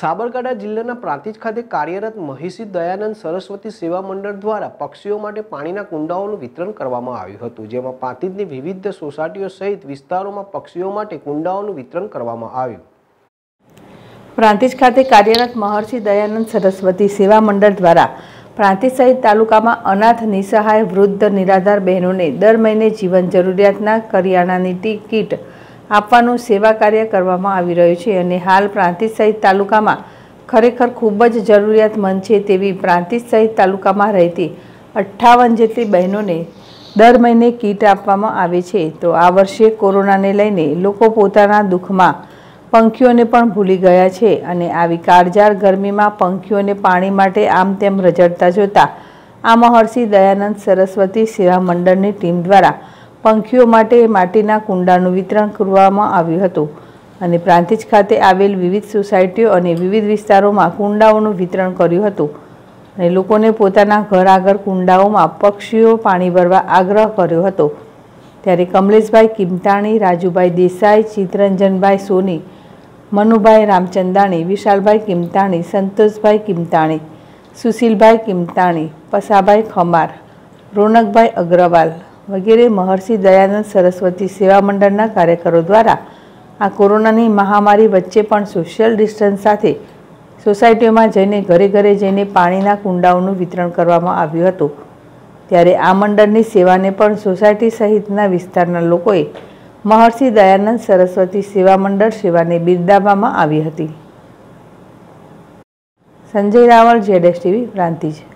સાબરકાંઠા જિલ્લાના પ્રાંતિજ ખાતે કાર્યરત મહિષી દયાનંદ સરસ્વતી સેવા મંડળ દ્વારા પક્ષીઓ માટે પાણીના કુંડાઓનું વિતરણ કરવામાં આવ્યું હતું, જેમાં પ્રાંતિજની વિવિધ સોસાયટીઓ સહિત વિસ્તારોમાં પક્ષીઓ માટે કુંડાઓનું વિતરણ કરવામાં આવ્યું. પ્રાંતિજ ખાતે કાર્યરત મહર્ષિ દયાનંદ સરસ્વતી સેવા મંડળ દ્વારા પ્રાંતિજ સહિત તાલુકામાં અનાથ, નિસહાય, વૃદ્ધ, નિરાધાર બહેનોને દર મહિને જીવન જરૂરિયાતના કરિયાણાની કીટ આપવાનું સેવા કાર્ય કરવામાં આવી રહ્યું છે અને હાલ પ્રાંતિજ સહિત તાલુકામાં ખરેખર ખૂબ જ જરૂરિયાતમંદ છે તેવી પ્રાંતિજ સહિત તાલુકામાં રહેતી 58 જેટલી બહેનોને દર મહિને કીટ આપવામાં આવે છે. તો આ વર્ષે કોરોનાને લઈને લોકો પોતાના દુઃખમાં પંખીઓને પણ ભૂલી ગયા છે અને આવી કાળઝાળ ગરમીમાં પંખીઓને પાણી માટે આમ તેમ રઝળતા જોતા આ મહર્ષિ દયાનંદ સરસ્વતી સેવા મંડળની ટીમ દ્વારા પંખીઓ માટે માટીના કુંડાનું વિતરણ કરવામાં આવ્યું હતું અને પ્રાંતિજ ખાતે આવેલ વિવિધ સોસાયટીઓ અને વિવિધ વિસ્તારોમાં કુંડાઓનું વિતરણ કર્યું હતું અને લોકોને પોતાના ઘર આગળ કુંડાઓમાં પક્ષીઓ પાણી ભરવા આગ્રહ કર્યો હતો. ત્યારે કમલેશભાઈ કિમતાણી, રાજુભાઈ દેસાઈ, ચિત્તરંજનભાઈ સોની, મનુભાઈ રામચંદાણી, વિશાલભાઈ કિમતાણી, સંતોષભાઈ કિમતાણી, સુશીલભાઈ કિમતાણી, પસાભાઈ ખમાર, રોનકભાઈ અગ્રવાલ વગેરે મહર્ષિ દયાનંદ સરસ્વતી સેવા મંડળના કાર્યકરો દ્વારા આ કોરોનાની મહામારી વચ્ચે પણ સોશિયલ ડિસ્ટન્સ સાથે સોસાયટીઓમાં જઈને ઘરે ઘરે જઈને પાણીના કુંડાઓનું વિતરણ કરવામાં આવ્યું હતું. ત્યારે આ મંડળની સેવાને પણ સોસાયટી સહિતના વિસ્તારના લોકોએ મહર્ષિ દયાનંદ સરસ્વતી સેવા મંડળ સેવાને બિરદાવવામાં આવી હતી. સંજય રાવળ, ZSTV, પ્રાંતિજ.